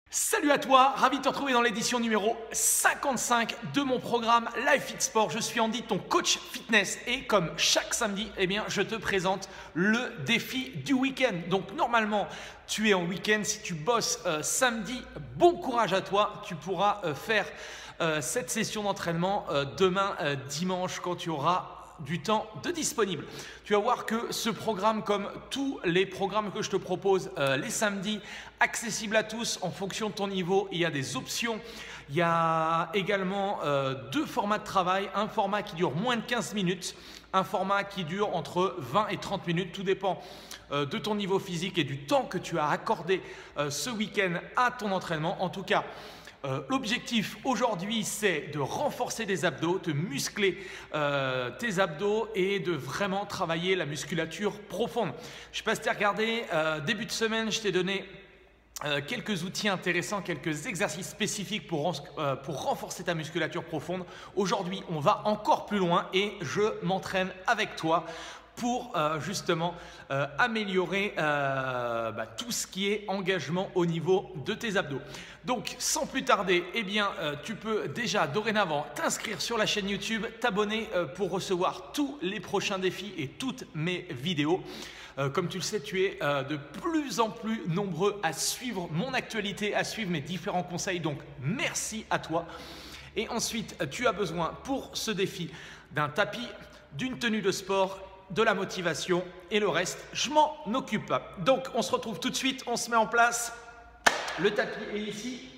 Salut à toi, ravi de te retrouver dans l'édition numéro 55 de mon programme Live Fit Sport. Je suis Andy, ton coach fitness et comme chaque samedi, je te présente le défi du week-end. Donc normalement, tu es en week-end, si tu bosses samedi, bon courage à toi. Tu pourras faire cette session d'entraînement demain dimanche quand tu auras du temps de disponible. Tu vas voir que ce programme, comme tous les programmes que je te propose les samedis, accessible à tous en fonction de ton niveau, il y a des options. Il y a également deux formats de travail, un format qui dure moins de 15 minutes, un format qui dure entre 20 et 30 minutes, tout dépend de ton niveau physique et du temps que tu as accordé ce week-end à ton entraînement. En tout cas, l'objectif aujourd'hui, c'est de renforcer des abdos, de muscler tes abdos et de vraiment travailler la musculature profonde. Je ne sais pas si tu as regardé, début de semaine, je t'ai donné quelques outils intéressants, quelques exercices spécifiques pour renforcer ta musculature profonde. Aujourd'hui, on va encore plus loin et je m'entraîne avec toi pour justement améliorer tout ce qui est engagement au niveau de tes abdos. Donc sans plus tarder, tu peux déjà dorénavant t'inscrire sur la chaîne YouTube, t'abonner pour recevoir tous les prochains défis et toutes mes vidéos. Comme tu le sais, tu es de plus en plus nombreux à suivre mon actualité, à suivre mes différents conseils, donc merci à toi. Et ensuite, tu as besoin pour ce défi d'un tapis, d'une tenue de sport, de la motivation et le reste, je m'en occupe. Donc, on se retrouve tout de suite, on se met en place. Le tapis est ici.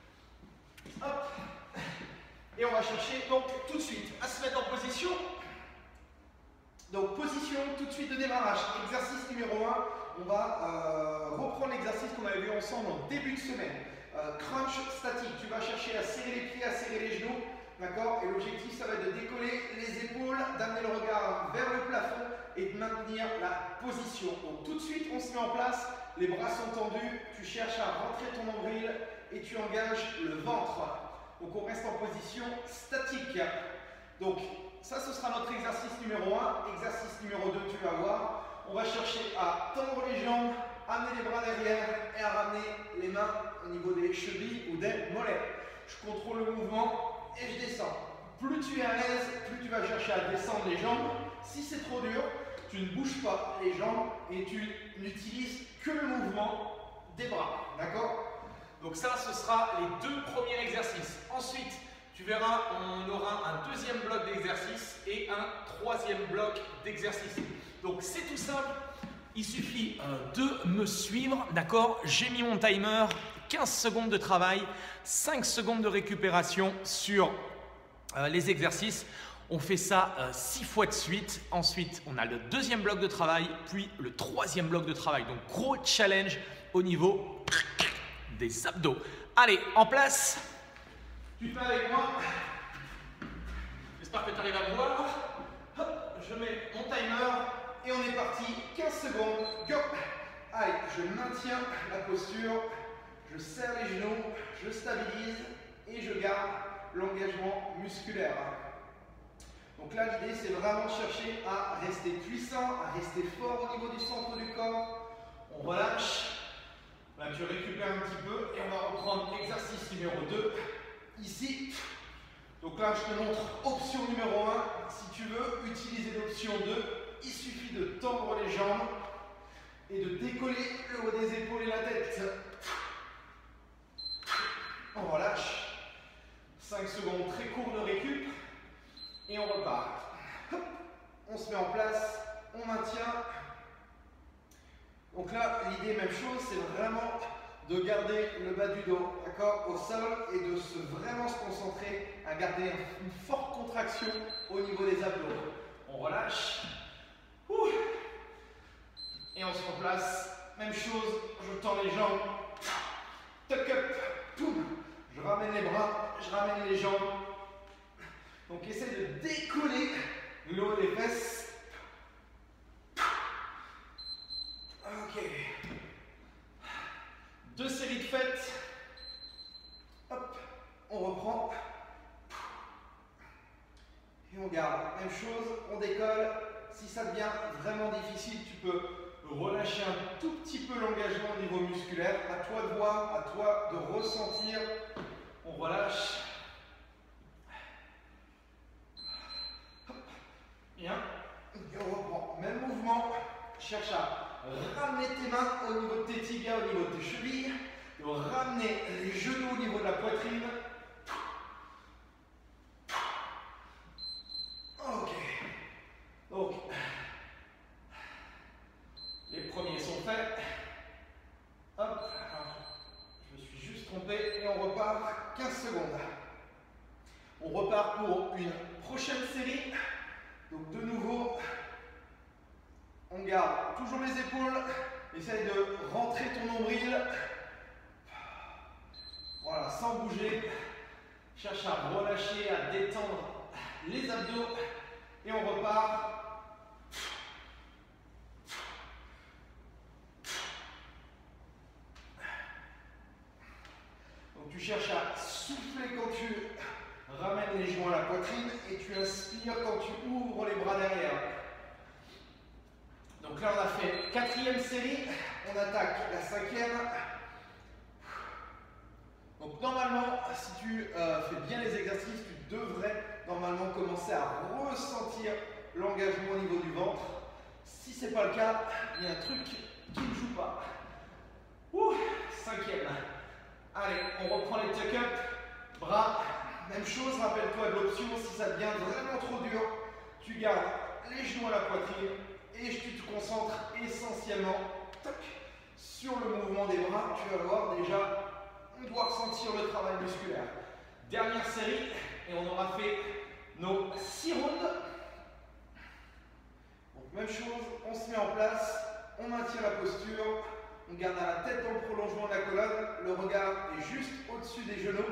Hop. Et on va chercher donc tout de suite à se mettre en position. Donc, position tout de suite de démarrage. Exercice numéro 1, on va reprendre l'exercice qu'on avait vu ensemble en début de semaine. Crunch statique, tu vas chercher à serrer les pieds, à serrer les genoux. D'accord? Et l'objectif, ça va être de décoller les épaules, d'amener le regard vers le plafond et de maintenir la position. Donc tout de suite, on se met en place, les bras sont tendus, tu cherches à rentrer ton nombril et tu engages le ventre. Donc on reste en position statique. Donc ça, ce sera notre exercice numéro 1. Exercice numéro 2, tu vas voir. On va chercher à tendre les jambes, amener les bras derrière et à ramener les mains au niveau des chevilles ou des mollets. Je contrôle le mouvement et je descends. Plus tu es à l'aise, plus tu vas chercher à descendre les jambes. Si c'est trop dur, tu ne bouges pas les jambes et tu n'utilises que le mouvement des bras. D'accord? Donc ça, ce sera les deux premiers exercices. Ensuite, tu verras, on aura un deuxième bloc d'exercices et un troisième bloc d'exercices. Donc c'est tout simple. Il suffit de me suivre, d'accord? J'ai mis mon timer, 15 secondes de travail, 5 secondes de récupération sur les exercices. On fait ça 6 fois de suite. Ensuite, on a le deuxième bloc de travail, puis le troisième bloc de travail. Donc, gros challenge au niveau des abdos. Allez, en place. Tu fais avec moi. J'espère que tu arrives à me voir. Hop, je mets mon timer. Et on est parti, 15 secondes, go! Allez, je maintiens la posture, je serre les genoux, je stabilise et je garde l'engagement musculaire. Donc là, l'idée, c'est vraiment de chercher à rester puissant, à rester fort au niveau du centre du corps. On relâche. Là, tu récupères un petit peu et on va reprendre l'exercice numéro 2, ici. Donc là, je te montre option numéro 1. Si tu veux utiliser l'option 2, il suffit de tendre les jambes et de décoller le haut des épaules et la tête. On relâche. 5 secondes très courtes de récup. Et on repart. On se met en place. On maintient. Donc là, l'idée, même chose, c'est vraiment de garder le bas du dos, d'accord, au sol et de vraiment se concentrer à garder une forte contraction au niveau des abdos. On relâche. Et on se replace. Même chose, je tends les jambes. Tuck up. Poum. Je ramène les bras, je ramène les jambes. Donc essaye de décoller le haut des fesses. Ok. 2 séries de fêtes. Hop, on reprend. Et on garde. Même chose, on décolle. Si ça devient vraiment difficile, tu peux relâcher un tout petit peu l'engagement au niveau musculaire. À toi de voir, à toi de ressentir. On relâche. Bien. Et on reprend. Même mouvement. Cherche à ramener tes mains au niveau de tes tibias, au niveau de tes chevilles. Et ramener les genoux au niveau de la poitrine. Ok. Donc, les premiers sont faits. Hop. Alors, je me suis juste trompé et on repart 15 secondes. On repart pour une prochaine série. Donc de nouveau, on garde toujours les épaules. Essaye de rentrer ton nombril. Voilà, sans bouger. Cherche à relâcher, à détendre les abdos. Et on repart. Donc tu cherches à souffler quand tu ramènes les genoux à la poitrine et tu inspires quand tu ouvres les bras derrière. Donc là on a fait 4e série, on attaque la 5e. Donc normalement, si tu fais bien les exercices, tu devrais normalement commencer à ressentir l'engagement au niveau du ventre. Si ce n'est pas le cas, il y a un truc qui ne joue pas. 5e. Allez, on reprend les tuck-up, bras, même chose, rappelle-toi de l'option, si ça devient vraiment trop dur, tu gardes les genoux à la poitrine et tu te concentres essentiellement sur le mouvement des bras. Tu vas voir déjà, on doit ressentir le travail musculaire. Dernière série, et on aura fait nos 6 rounds. Donc même chose, on se met en place, on maintient la posture, on garde la tête dans le prolongement de la colonne, le regard est juste au-dessus des genoux.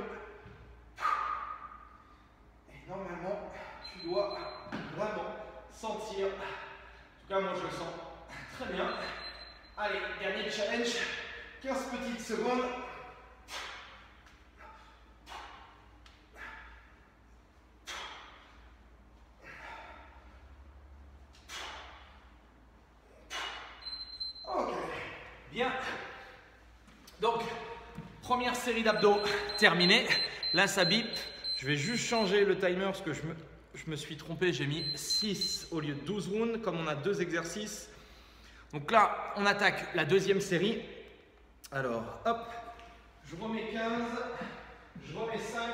Et normalement, tu dois vraiment sentir, en tout cas moi je le sens très bien. Allez, dernier challenge, 15 petites secondes. Ok, bien. Donc, première série d'abdos terminée. Là, ça bip. Je vais juste changer le timer parce que je me suis trompé. J'ai mis 6 au lieu de 12 rounds, comme on a 2 exercices. Donc là, on attaque la 2e série. Alors, hop, je remets 15, je remets 5.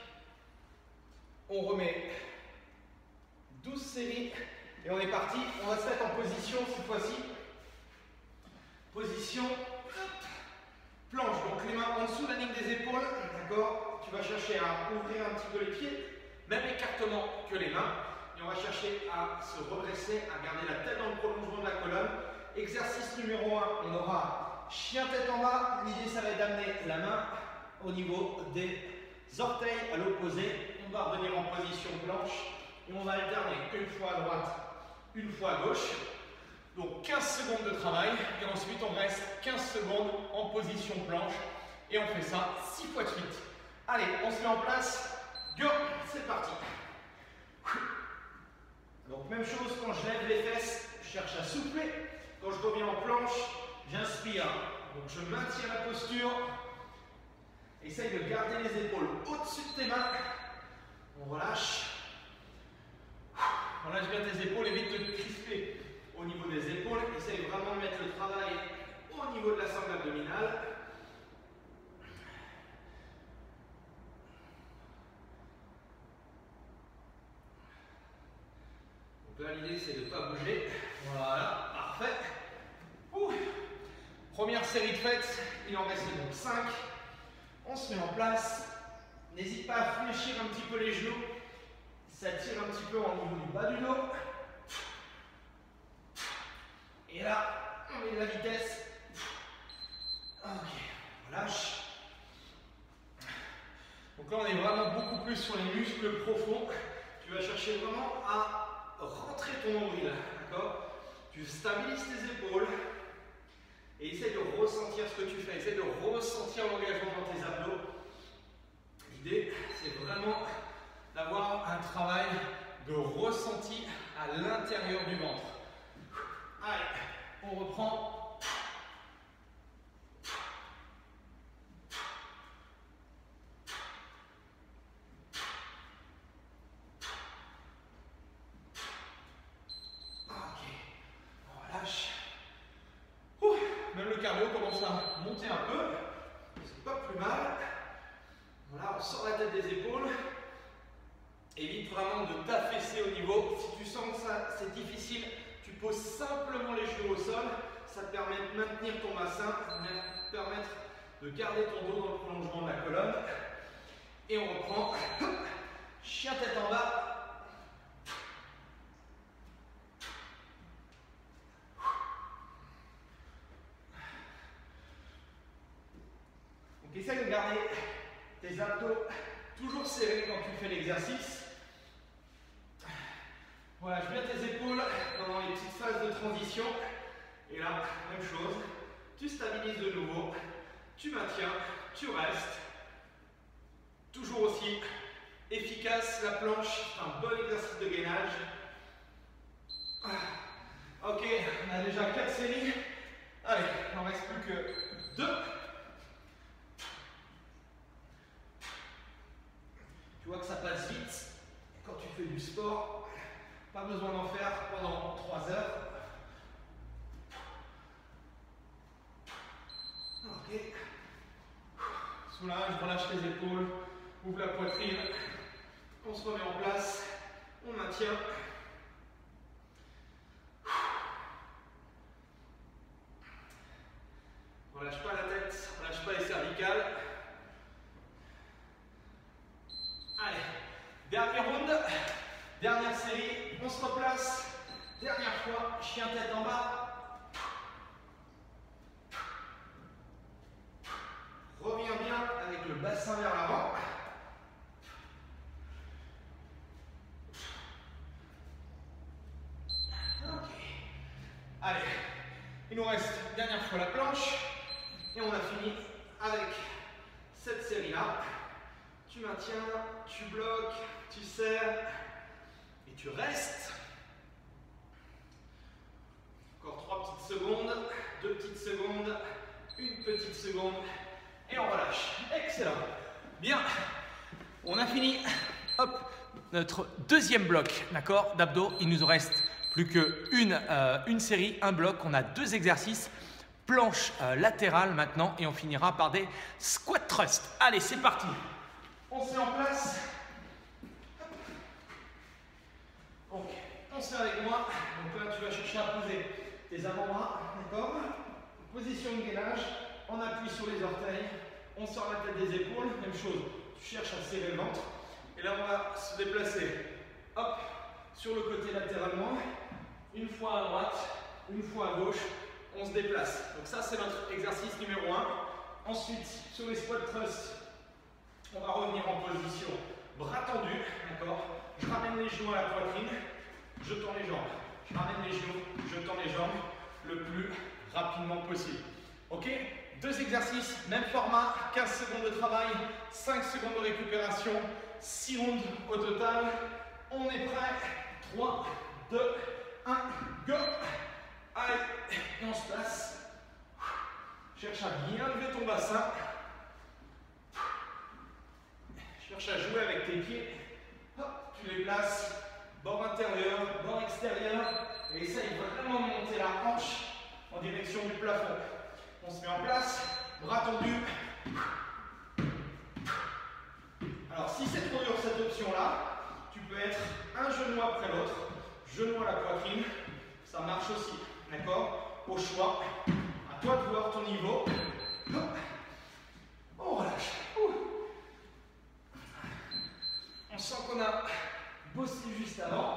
On remet 12 séries et on est parti. On va se mettre en position cette fois-ci. Position planche, donc les mains en dessous de la ligne des épaules, d'accord. Tu vas chercher à ouvrir un petit peu les pieds, même écartement que les mains. Et on va chercher à se redresser, à garder la tête dans le prolongement de la colonne. Exercice numéro 1, on aura chien tête en bas. L'idée, ça va être d'amener la main au niveau des orteils à l'opposé. On va revenir en position planche et on va alterner une fois à droite, une fois à gauche. Donc 15 secondes de travail et ensuite on reste 15 secondes en position planche et on fait ça 6 fois de suite. Allez, on se met en place. Go, c'est parti. Donc même chose, quand je lève les fesses, je cherche à souffler. Quand je reviens en planche, j'inspire. Donc je maintiens la posture. Essaye de garder les épaules au-dessus de tes mains. On relâche. Relâche bien tes épaules, évite de te crisper au niveau des épaules. Essaye vraiment de mettre le travail au niveau de la sangle abdominale. Donc là, l'idée, c'est de ne pas bouger. Voilà, parfait. Première série de faites, il en reste donc 5. On se met en place. N'hésite pas à fléchir un petit peu les genoux. Ça tire un petit peu au niveau du bas du dos. Et là, on met de la vitesse. Ok, on lâche. Donc là, on est vraiment beaucoup plus sur les muscles profonds. Tu vas chercher vraiment à rentrer ton nombril, d'accord? Tu stabilises tes épaules et essaie de ressentir ce que tu fais. Essaie de ressentir l'engagement dans tes abdos. L'idée, c'est vraiment d'avoir un travail de ressenti à l'intérieur du ventre. Allez, on reprend. reprend. Ok, on relâche. Même le cardio commence à monter un peu. C'est pas plus mal. Voilà, on sort la tête des épaules. Évite vraiment de t'affaisser au niveau. Si tu sens que ça c'est difficile, tu poses simplement les genoux au sol. Ça te permet de maintenir ton bassin, ça te permettre de garder ton dos dans le prolongement de la colonne. Et on reprend. Chien tête en bas. Donc essaye de garder tes abdos toujours serrés quand tu fais l'exercice. Relâche bien tes épaules pendant les petites phases de transition. Et là, même chose. Tu stabilises de nouveau. Tu maintiens. Tu restes. Toujours aussi efficace. La planche, c'est un bon exercice de gainage. Ok, on a déjà 4 séries. Allez, il n'en reste plus que 2. Tu vois que ça passe vite quand tu fais du sport. Pas besoin d'en faire pendant 3 heures. Ok. Soulage, relâche les épaules, ouvre la poitrine. On se remet en place. On maintient. Relâche pas la tête, relâche pas les cervicales. Allez, dernière round, dernière série, on se replace. Dernière fois, chien tête en bas. Reviens bien avec le bassin vers l'avant. Ok. Allez, il nous reste dernière fois la planche. Et on a fini avec cette série-là. Tu maintiens, tu bloques, tu serres et tu restes. Encore 3 petites secondes, 2 petites secondes, 1 petite seconde et on relâche. Excellent. Bien, on a fini. Hop, notre deuxième bloc, d'accord, d'abdos. Il nous reste plus qu'une série, un bloc. On a 2 exercices. Planche latérale maintenant et on finira par des squat thrust. Allez, c'est parti. On se met en place. Donc, on se met avec moi. Donc là, tu vas chercher à poser tes avant-bras, d'accord? Position de gainage. On appuie sur les orteils. On sort la tête des épaules. Même chose. Tu cherches à serrer le ventre. Et là, on va se déplacer. Hop, sur le côté latéralement. Une fois à droite, une fois à gauche. On se déplace. Donc ça, c'est notre exercice numéro 1. Ensuite, sur les squat thrusts, on va revenir en position bras tendus, d'accord? Je ramène les genoux à la poitrine, je tends les jambes. Je ramène les genoux, je tends les jambes le plus rapidement possible. Ok? 2 exercices, même format, 15 secondes de travail, 5 secondes de récupération, 6 rounds au total. On est prêt. 3, 2, 1, go! Allez, et on se place. Cherche à bien lever ton bassin. Cherche à jouer avec tes pieds. Hop, tu les places. Bord intérieur, bord extérieur. Et essaye vraiment de monter la hanche en direction du plafond. On se met en place. Bras tendus. Alors, si c'est trop dur cette option-là, tu peux être un genou après l'autre. Genou à la poitrine. Ça marche aussi. D'accord? Au choix. À toi de voir ton niveau. On relâche. On sent qu'on a bossé juste avant.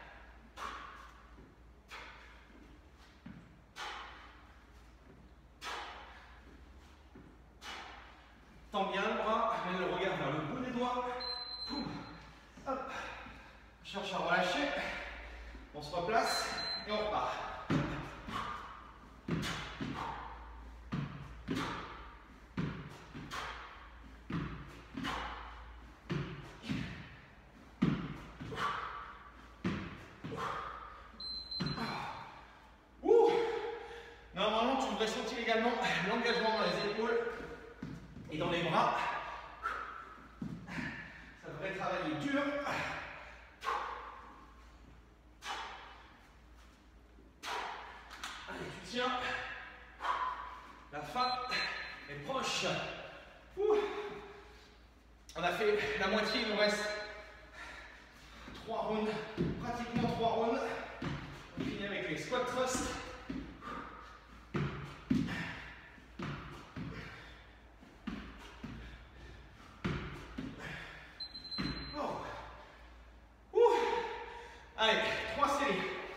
Tends bien le bras, amène le regard vers le bout des doigts. Hop. Cherche à relâcher. On se replace et on repart. également l'engagement dans les épaules et dans les bras. Ça devrait travailler dur. Allez, tu tiens. La fin est proche. On a fait la moitié, il nous reste 3 rounds, pratiquement 3 rounds. On finit avec les squat thrusts. Allez, 3 séries.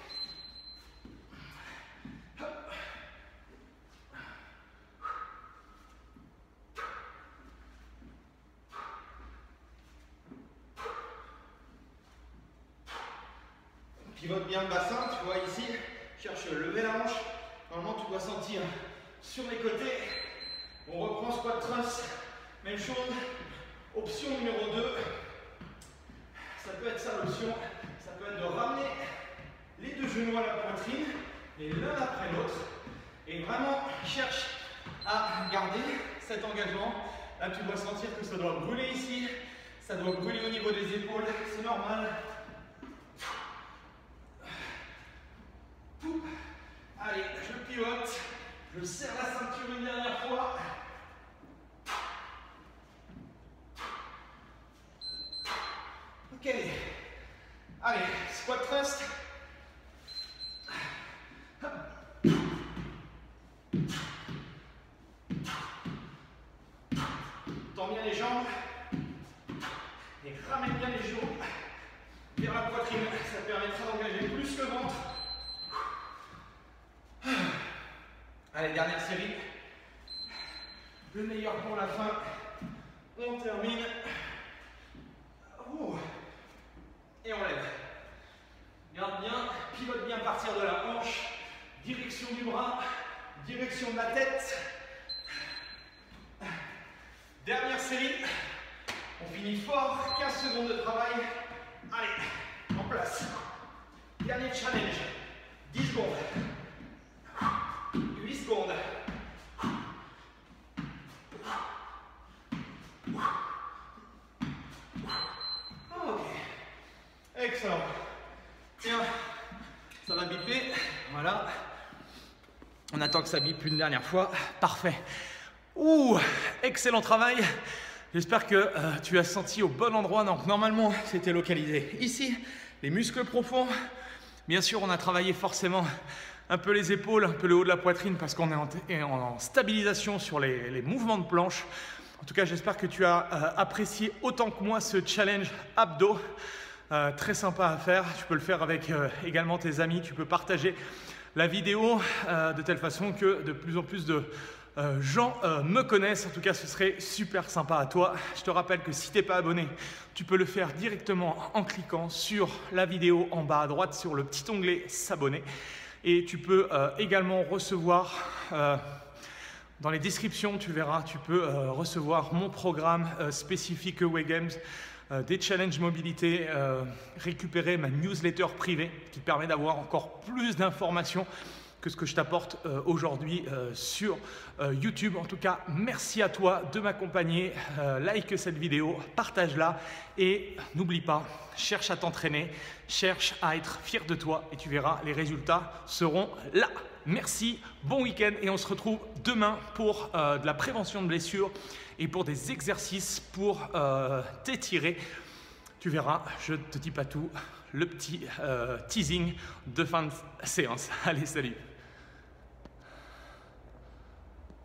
Pivote bien le bassin, tu vois ici, cherche à lever la hanche. Normalement, tu dois sentir sur les côtés. On reprend squat thrust, même chose. Option numéro 2. Ça peut être ça l'option. Ça peut être de ramener les deux genoux à la poitrine, et l'un après l'autre. Et vraiment, cherche à garder cet engagement. Là, tu dois sentir que ça doit brûler ici. Ça doit brûler au niveau des épaules. C'est normal. Allez, je pivote. Je serre la ceinture une dernière fois. Ok. Allez, squat thrust. Tends bien les jambes. Et ramène bien les genoux vers la poitrine. Ça permettra d'engager plus le ventre. Allez, dernière série. Le meilleur pour la fin. On termine. Et on lève. Garde bien, pivote bien à partir de la hanche. Direction du bras, direction de la tête. Dernière série. On finit fort. 15 secondes de travail. Allez, en place. Dernier challenge. 10 secondes. 8 secondes. Ok. Excellent. Tiens, ça va biper. Voilà. On attend que ça bipe une dernière fois. Parfait. Excellent travail. J'espère que tu as senti au bon endroit. Donc normalement, c'était localisé ici. Les muscles profonds. Bien sûr, on a travaillé forcément un peu les épaules, un peu le haut de la poitrine parce qu'on est en stabilisation sur les mouvements de planche. En tout cas, j'espère que tu as apprécié autant que moi ce challenge abdos. Très sympa à faire. Tu peux le faire avec également tes amis. Tu peux partager la vidéo de telle façon que de plus en plus de gens me connaissent. En tout cas, ce serait super sympa à toi. Je te rappelle que si tu n'es pas abonné, tu peux le faire directement en cliquant sur la vidéo en bas à droite sur le petit onglet s'abonner. Et tu peux également recevoir, dans les descriptions, tu verras, tu peux recevoir mon programme spécifique Away Games, des challenges mobilité, récupérer ma newsletter privée qui te permet d'avoir encore plus d'informations que ce que je t'apporte aujourd'hui sur YouTube. En tout cas, merci à toi de m'accompagner. Like cette vidéo, partage-la et n'oublie pas, cherche à t'entraîner, cherche à être fier de toi et tu verras, les résultats seront là. Merci, bon week-end et on se retrouve demain pour de la prévention de blessures et pour des exercices pour t'étirer. Tu verras, je ne te dis pas tout, le petit teasing de fin de séance. Allez, salut!